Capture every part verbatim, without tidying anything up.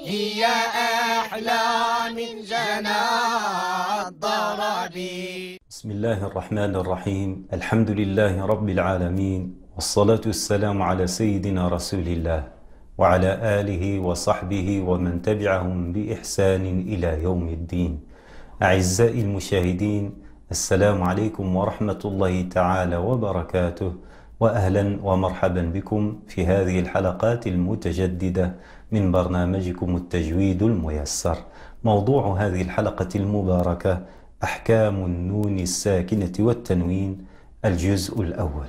هي أحلى من جنى الضرب. بسم الله الرحمن الرحيم. الحمد لله رب العالمين، والصلاة والسلام على سيدنا رسول الله وعلى آله وصحبه ومن تبعهم بإحسان إلى يوم الدين. أعزائي المشاهدين، السلام عليكم ورحمة الله تعالى وبركاته، وأهلا ومرحبا بكم في هذه الحلقات المتجددة من برنامجكم التجويد الميسر. موضوع هذه الحلقة المباركة أحكام النون الساكنة والتنوين، الجزء الأول.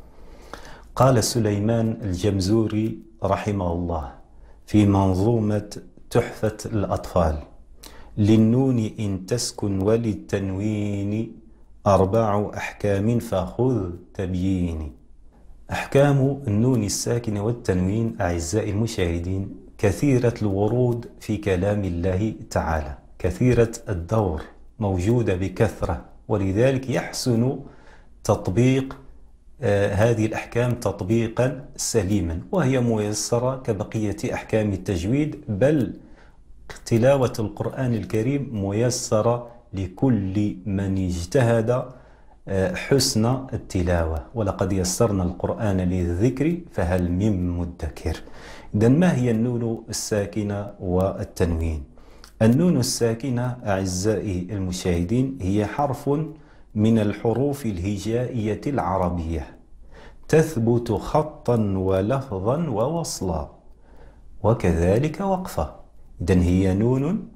قال سليمان الجمزوري رحمه الله في منظومة تحفة الأطفال: للنون إن تسكن وللتنوين أربع أحكام فخذ تبيين. أحكام النون الساكنة والتنوين أعزائي المشاهدين كثيرة الورود في كلام الله تعالى، كثيرة الدور، موجودة بكثرة، ولذلك يحسن تطبيق آه هذه الأحكام تطبيقا سليما، وهي ميسرة كبقية أحكام التجويد، بل تلاوة القرآن الكريم ميسرة لكل من اجتهد حسن التلاوة. ولقد يسرنا القرآن للذكر فهل من مدكر. إذن ما هي النون الساكنة والتنوين؟ النون الساكنة أعزائي المشاهدين هي حرف من الحروف الهجائية العربية، تثبت خطا ولفظا ووصلا وكذلك وقفا. إذن هي نون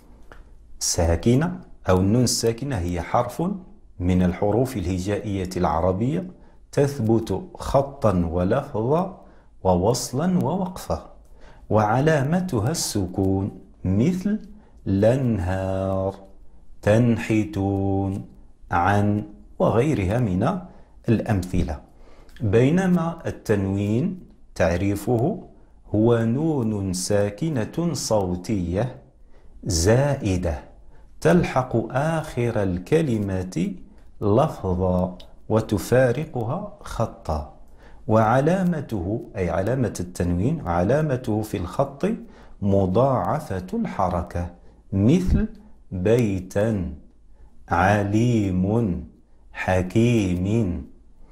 ساكنة، أو النون الساكنة هي حرف من الحروف الهجائية العربية تثبت خطا ولفظا ووصلا ووقفا، وعلامتها السكون، مثل لنهار، تنحتون، عن، وغيرها من الأمثلة. بينما التنوين تعريفه هو نون ساكنة صوتية زائدة تلحق آخر الكلمة لفظا وتفارقها خطا، وعلامته أي علامة التنوين علامته في الخط مضاعفة الحركة، مثل بيتا، عليم، حكيم.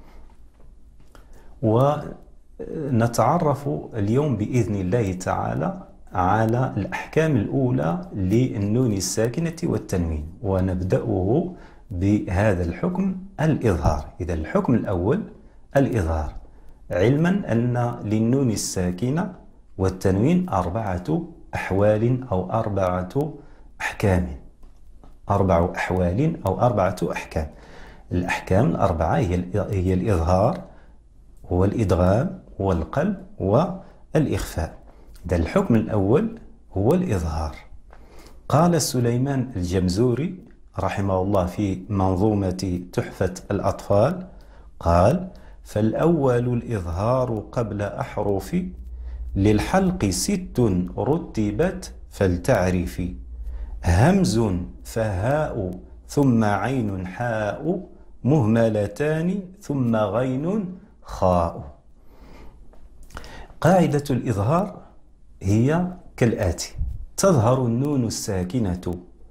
ونتعرف اليوم بإذن الله تعالى على الأحكام الأولى للنون الساكنة والتنوين، ونبدأه بهذا الحكم الإظهار. إذا الحكم الأول الإظهار، علما أن للنون الساكنة والتنوين أربعة أحوال أو أربعة أحكام، أربع أحوال أو أربعة أحكام. الأحكام الأربعة هي هي الإظهار والإدغام والقلب والإخفاء. إذا الحكم الأول هو الإظهار. قال سليمان الجمزوري رحمه الله في منظومة تحفة الأطفال، قال: فالأول الإظهار قبل أحرف، للحلق ست رتبت فلتعرفي، همز فهاء ثم عين حاء، مهملتان ثم غين خاء. قاعدة الإظهار هي كالآتي: تظهر النون الساكنة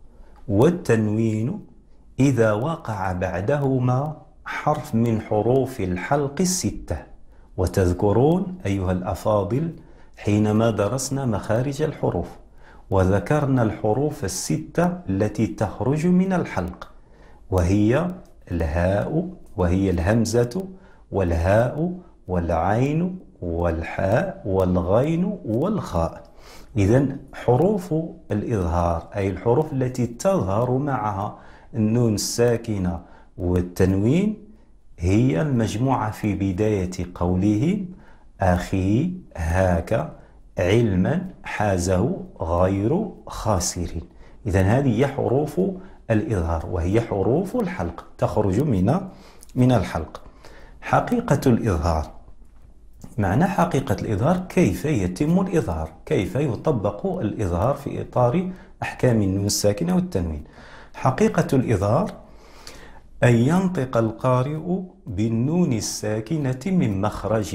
والتنوين إذا وقع بعدهما حرف من حروف الحلق الستة. وتذكرون أيها الأفاضل حينما درسنا مخارج الحروف وذكرنا الحروف الستة التي تخرج من الحلق، وهي الهاء، وهي الهمزة والهاء والعين والحاء والغين والخاء. إذن حروف الإظهار أي الحروف التي تظهر معها النون الساكنة والتنوين هي المجموعة في بداية قولهم: أخي، هاك، علما، حازه، غير خاسر. إذن هذه هي حروف الإظهار، وهي حروف الحلق تخرج من من الحلق. حقيقة الإظهار، معنى حقيقة الإظهار كيف يتم الإظهار، كيف يطبق الإظهار في إطار أحكام النون الساكنة والتنوين. حقيقة الإظهار أن ينطق القارئ بالنون الساكنة من مخرجها،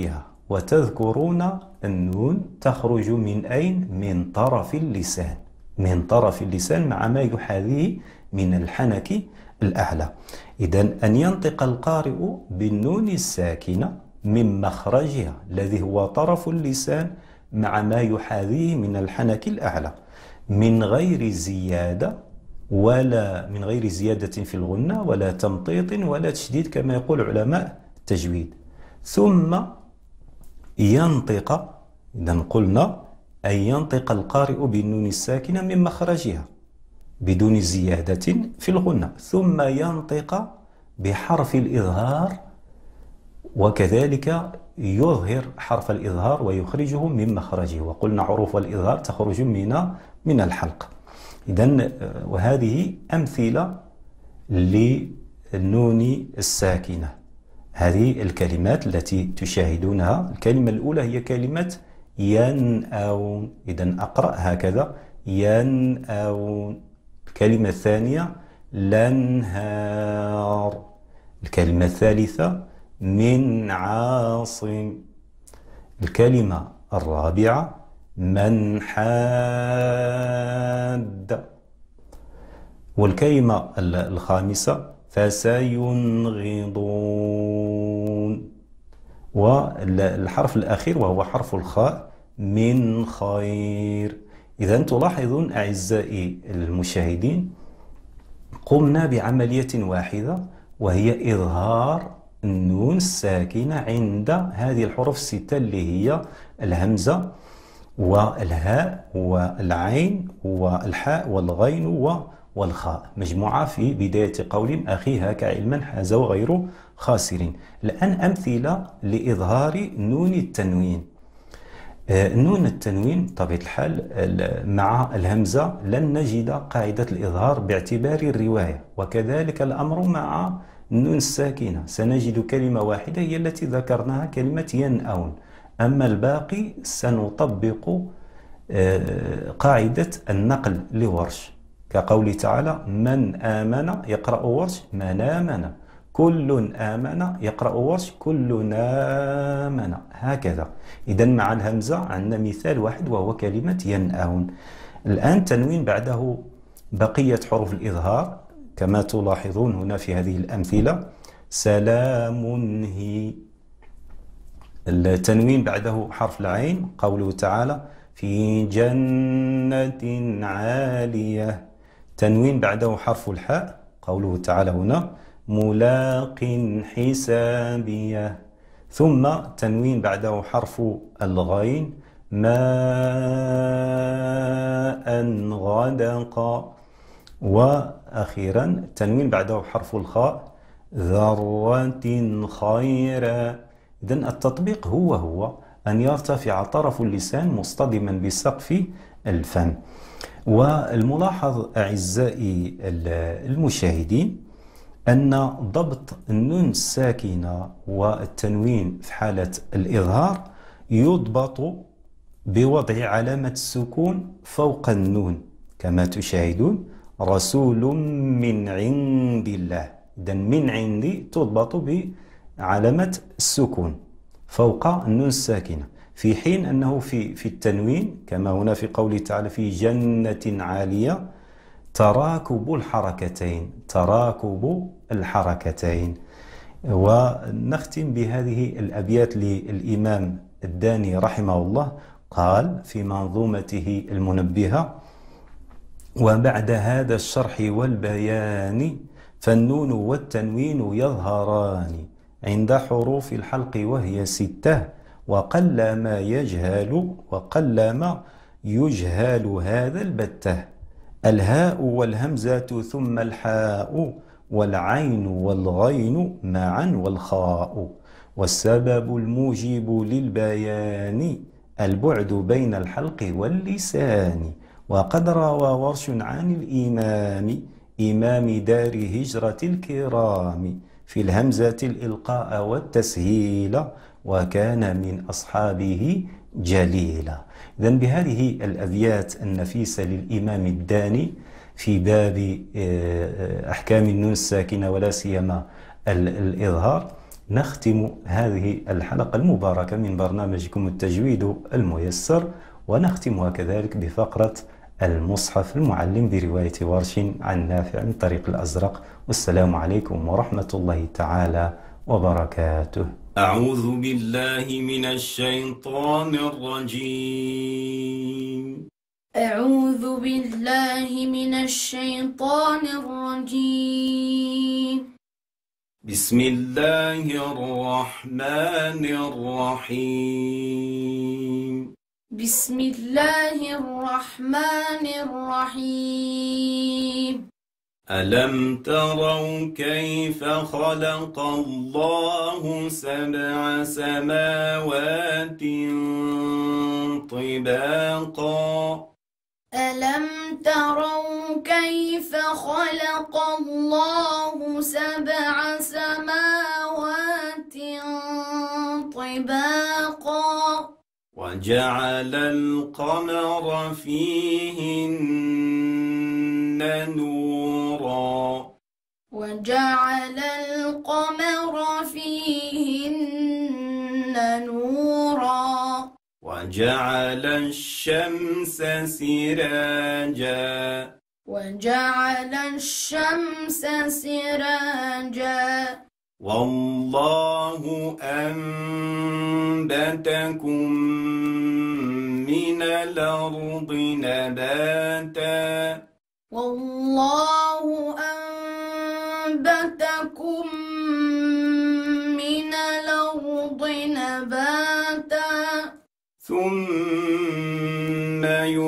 وتذكرون النون تخرج من أين؟ من طرف اللسان، من طرف اللسان مع ما يحاذيه من الحنك الأعلى. إذن أن ينطق القارئ بالنون الساكنة من مخرجها الذي هو طرف اللسان مع ما يحاذيه من الحنك الأعلى من غير زيادة ولا من غير زيادة في الغنة ولا تمطيط ولا تشديد كما يقول علماء التجويد. ثم ينطق، إذا قلنا أن ينطق القارئ بالنون الساكنة من مخرجها بدون زيادة في الغنة، ثم ينطق بحرف الإظهار وكذلك يظهر حرف الإظهار ويخرجه من مخرجه، وقلنا حروف الإظهار تخرج من من الحلق. إذن وهذه أمثلة للنون الساكنة، هذه الكلمات التي تشاهدونها. الكلمة الأولى هي كلمة ينأون، إذن أقرأ هكذا ينأون. الكلمة الثانية لنهار. الكلمة الثالثة من عاصم. الكلمة الرابعة من حاد. والكلمة الخامسة فسينغضون. والحرف الأخير وهو حرف الخاء من خير. إذا تلاحظون أعزائي المشاهدين قمنا بعملية واحدة وهي إظهار النون الساكنة عند هذه الحروف الستة اللي هي الهمزة والهاء والعين والحاء والغين والخاء، مجموعة في بداية قول أخي هاك علما حازوا غير خاسرين. الآن أمثلة لإظهار نون التنوين. نون التنوين بطبيعة الحال مع الهمزة لن نجد قاعدة الإظهار باعتبار الرواية، وكذلك الأمر مع النون الساكنة، سنجد كلمة واحدة هي التي ذكرناها كلمة ينأون، أما الباقي سنطبق قاعدة النقل لورش كقول تعالى من آمن يقرأ ورش من آمن، كل آمن يقرأ ورش كل آمن، هكذا. إذا مع الهمزة عندنا مثال واحد وهو كلمة ينأون. الآن تنوين بعده بقية حروف الإظهار كما تلاحظون هنا في هذه الأمثلة. سلام هي. التنوين بعده حرف العين قوله تعالى في جنة عالية. تنوين بعده حرف الحاء قوله تعالى هنا ملاق حسابية. ثم تنوين بعده حرف الغين ماء غدق. وأخيرا تنوين بعده حرف الخاء ذرة خيرا. إذن التطبيق هو هو أن يرتفع طرف اللسان مصطدما بسقف الفم. والملاحظ أعزائي المشاهدين أن ضبط النون الساكنة والتنوين في حالة الإظهار يضبط بوضع علامة السكون فوق النون كما تشاهدون رسول من عند الله. إذن من عندي تضبط بعلامة السكون فوق النون الساكنة، في حين أنه في, في التنوين كما هنا في قوله تعالى في جنة عالية تراكب الحركتين تراكب الحركتين. ونختم بهذه الأبيات للإمام الداني رحمه الله، قال في منظومته المنبهة وبعد هذا الشرح والبيان فالنون والتنوين يظهران عند حروف الحلق وهي ستة وقل ما يجهل وقل ما يجهل هذا البتة. الهاء والهمزة ثم الحاء والعين والغين معا والخاء. والسبب الموجب للبيان البعد بين الحلق واللسان. وقد روى ورش عن الإمام إمام دار هجرة الكرام في الهمزة الإلقاء والتسهيل وكان من أصحابه جليلا. إذن بهذه الأبيات النفيسة للإمام الداني في باب أحكام النون الساكنة ولا سيما الإظهار نختم هذه الحلقة المباركة من برنامجكم التجويد الميسر، ونختمها كذلك بفقرة المصحف المعلم برواية ورش عن نافع من طريق الأزرق. والسلام عليكم ورحمة الله تعالى وبركاته. أعوذ بالله من الشيطان الرجيم. أعوذ بالله من الشيطان الرجيم. بسم الله الرحمن الرحيم. بسم الله الرحمن الرحيم. ألم تروا كيف خلق الله سبع سماوات طباقا؟ ألم تروا كيف خلق الله سبع سماوات طباقا؟ وجعل القمر فيهن نورا. وجعل القمر فيهن نورا. وجعل الشمس سراجا. وجعل الشمس سراجا. والله أنبتكم من الأرض نباتا. والله أنبتكم من الأرض نباتا. ثم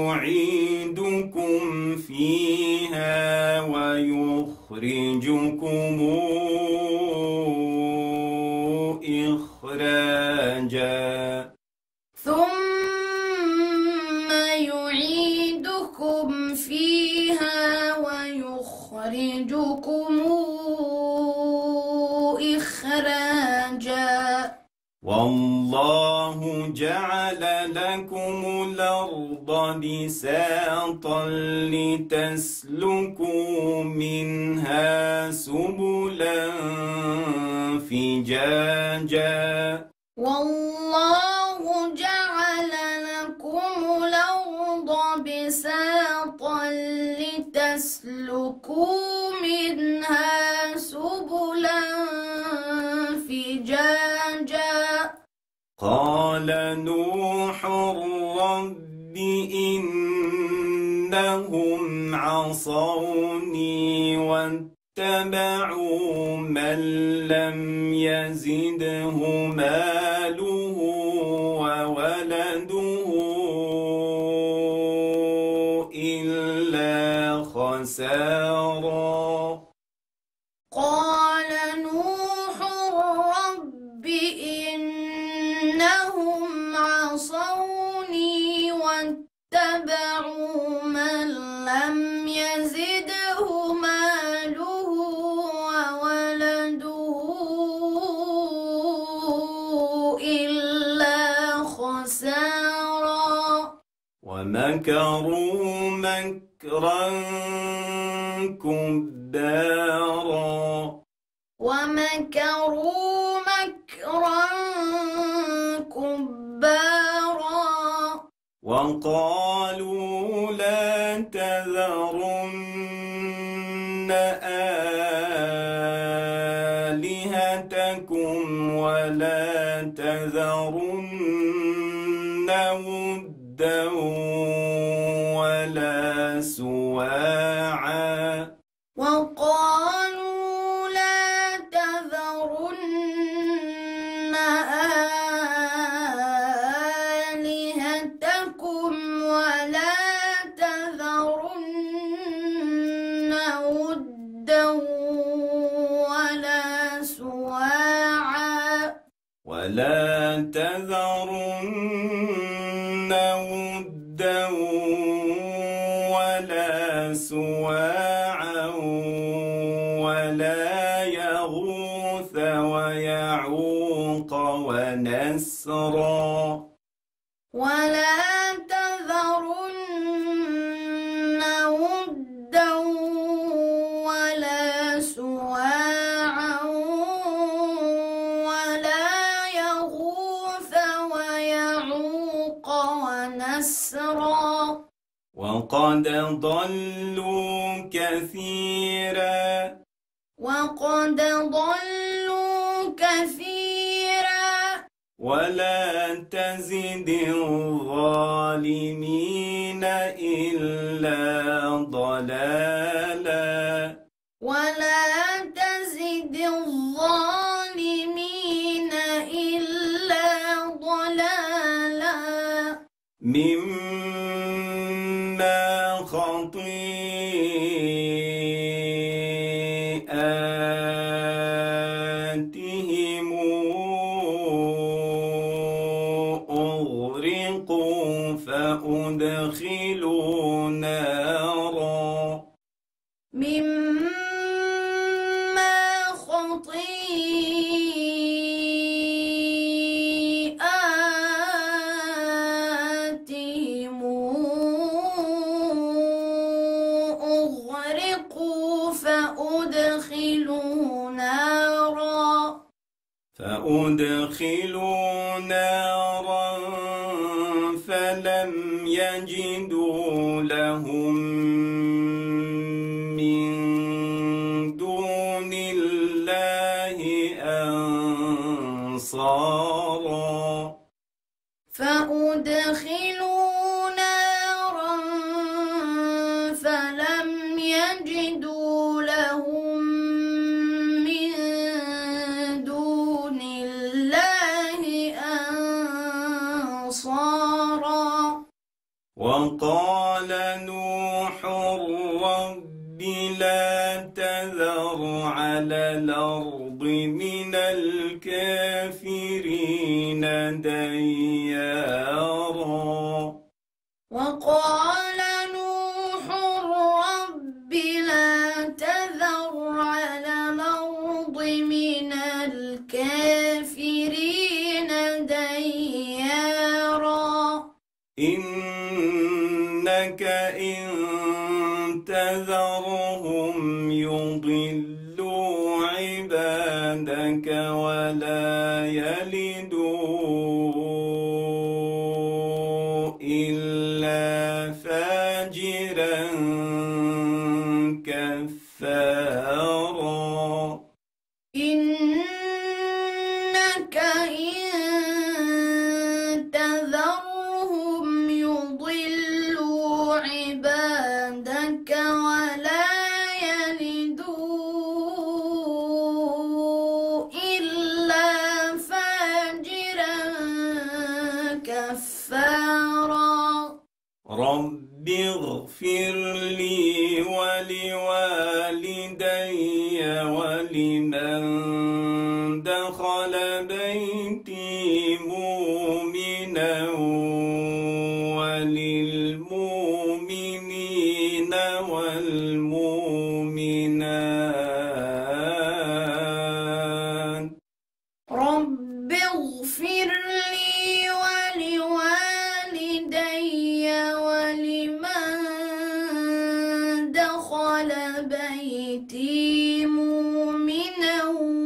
يعيدكم فيها ويخرجكم إخراجا. ثم يعيدكم فيها ويخرجكم إخراجا. والله جعل لكم الأرض بساطا لتسلكوا منها سبلا فجاجا. والله جعل لكم الأرض بساطا لتسلكوا منها سبلا فجاجا. قال نوح رب إنهم عصوني واتبعوا من لم يزده ماله وولده إلا خسارا. قال نوح رب إنهم عصوني واتبعوا من لم يزده ماله وولده إلا خسارا. ومكروا مكرا كبارا. ومكروا مكرا كبارا. وقالوا لا تذرن آلهتكم ولا تذرن ودا ولا سواعا. وقالوا لا تذرن آلهتكم ولا تذرن ودا ولا سواعا. ولا تذرن ودا ولا سواعا ولا يغوث ويعوق ونسرا. ولا تذرن ودا ولا سواعا وقد ضلوا كثيرا وقد ضلوا كثيرا ولا تزد الظالمين إلا ضلالا ولا تزد الظالمين إلا ضلالا مما خطيئاتهم أغرقوا فأدخلوا نارا مما خطيئاتهم أغرقوا فأدخلوا نارا فأدخلوا نارا فلم يجدوا لهم من دون الله أنصارا فأدخلوا نارا فلم يجدوا لهم من دون الله أنصارا وقال نوح رب لا تذر على الأرض من الكافرين ديارا وقال نوح رب لا تذر على الأرض من الكافرين ديارا إنك إن تذرهم يضلوا عبادك ولا يلدوا إلا فاجرا كفارا إنك إن تذرهم يضلوا عبادك ولا يلدوا إلا فاجرا كفارا رب اغفر لي ولوالدي ولمن دخل بيتي مؤمنا وللمؤمنين والمؤمنات رب اغفر لي ولوالدي ولمن دخل بيتي مؤمنا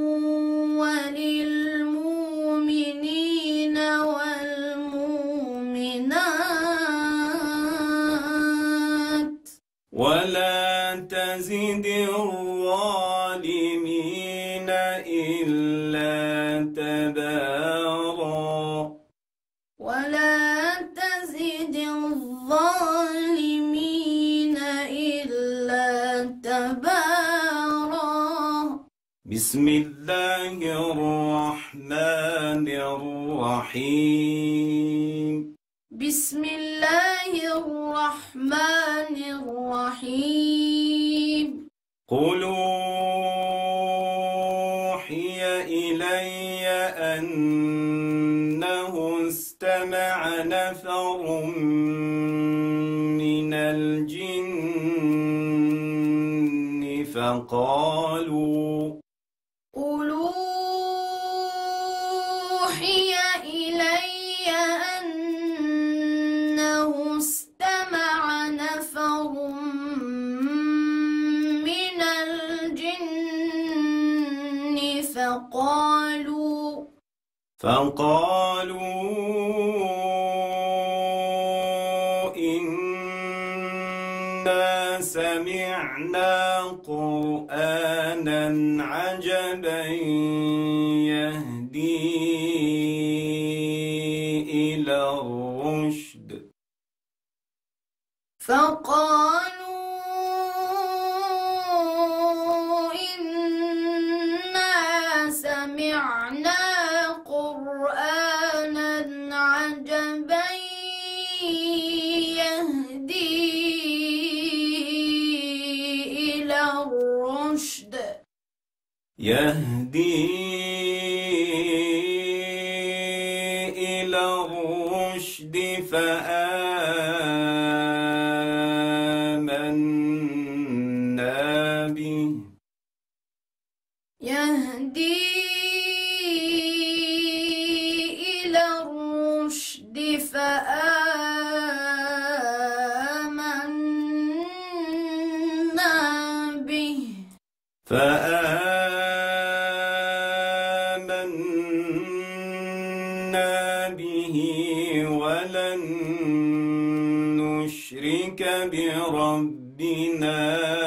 وللمؤمنين والمؤمنات ولا تزد الظالمين إلا تبارا ولا تزد الظالمين إلا تبارا بسم الله الرحمن الرحيم بسم الله الرحمن الرحيم قل أوحي إلي أنه استمع نفر من الجن فقالوا قل أوحي إلي أنه استمع نفر من الجن فقالوا فقالوا إنا سمعنا قرآنا عجبا يهدي إلى الرشد فقالوا إنا سمعنا قرآنا عجبا يهدي إلى الرشد يهدي إلى الرشد فآمنا به يهدي إلى الرشد فآمنا به فآمنا به ولن نشرك بربنا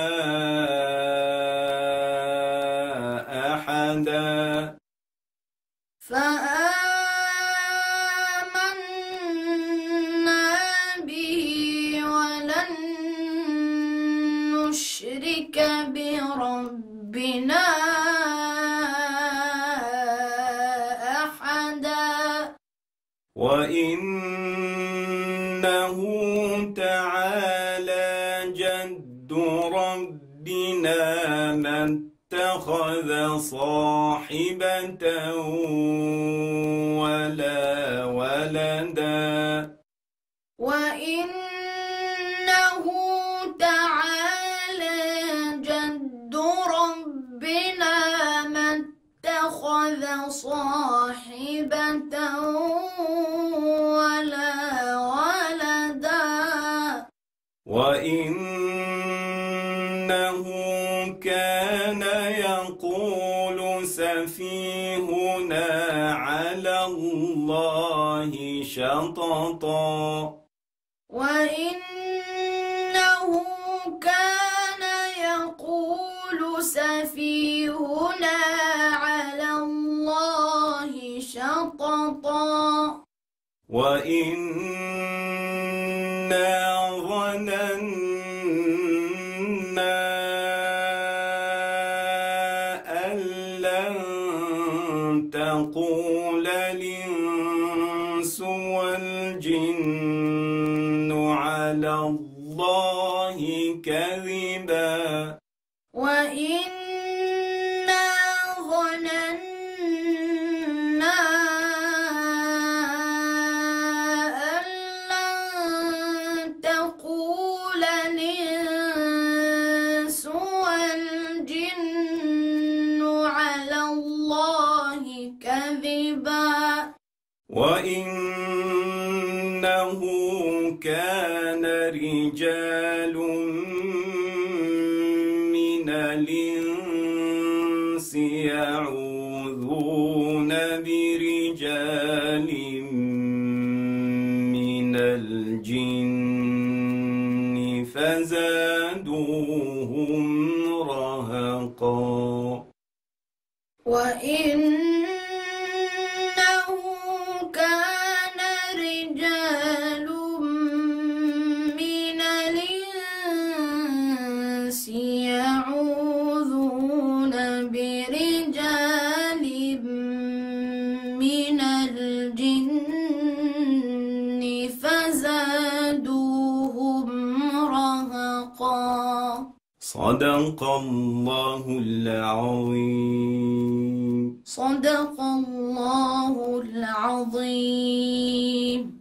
أحدا فآمنا به ولن نشرك بربنا أحدا وإنه تعالى جد ربنا ما اتخذ صاحبة ولا ولدا وإنه تعالى جد ربنا ما اتخذ صاحبة ولا ولدا وإنه كان يقول سفيهنا على الله شططا وإنه كان يقول سفيهنا على الله شططا وإنا ظننا أن لن تقول الإنس والجن على الله كذبا وإنا ظننا أن لن تقول الإنس والجن على الله كذبا وإنه كان رجال من الإنس يعوذون برجال من الجن فزادوهم رهقا وإنه كان رجال من الإنس يعوذون برجال من الجن فزادوهم رهقا صدق الله العظيم. صدق الله العظيم.